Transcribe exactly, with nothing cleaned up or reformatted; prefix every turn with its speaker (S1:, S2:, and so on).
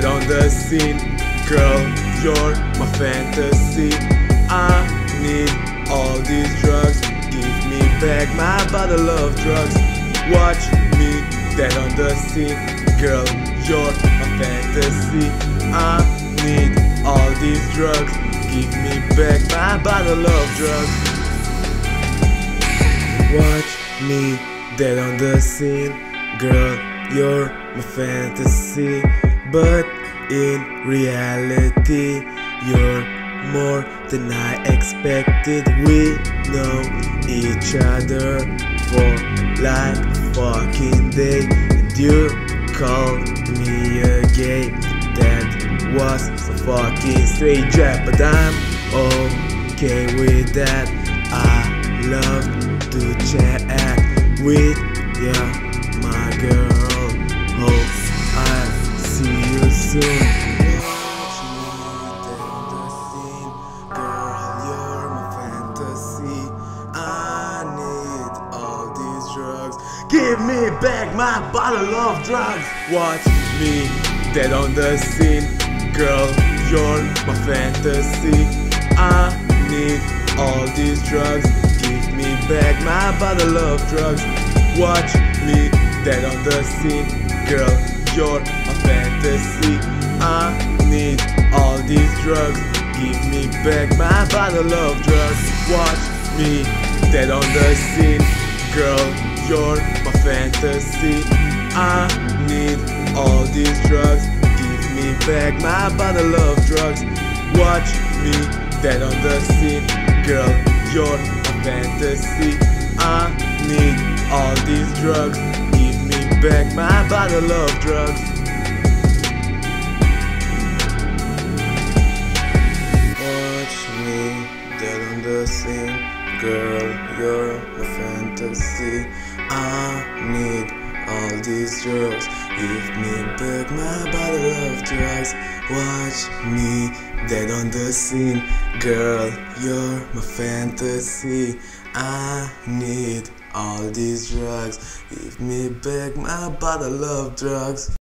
S1: dead on the scene. Girl, you're my fantasy. I need all these drugs. Give me back my bottle of drugs. Watch me dead on the scene. Girl, you're my fantasy. I need all these drugs. Give me back my bottle of drugs. Watch me dead on the scene. Girl, you're my fantasy. But in reality, you're more than I expected. We know each other for like a fucking day, and you called me a gay. That was so fucking strange, yeah, but I'm okay with that. I love to chat with ya, my girl. Hope I see you soon. Watch me dead on the scene. Girl, you're my fantasy. I need all these drugs. Give me back my bottle of drugs. Watch me dead on the scene. Girl, you're my fantasy. I need all these drugs. Give me back my bottle of drugs. Watch me dead on the scene. Girl, you're my fantasy. I need all these drugs. Give me back my bottle of drugs. Watch me dead on the scene. Girl, you're my fantasy. I need all these drugs. Give me back my bottle of drugs. Watch me dead on the scene. Girl, you're my fantasy. I need all these drugs. Give me back my bottle of drugs. Watch me dead on the scene. Girl, you're my fantasy. I need all these drugs. Give me back my bottle of drugs. Watch me dead on the scene. Girl, you're my fantasy. I need all these drugs. Give me back my bottle of drugs.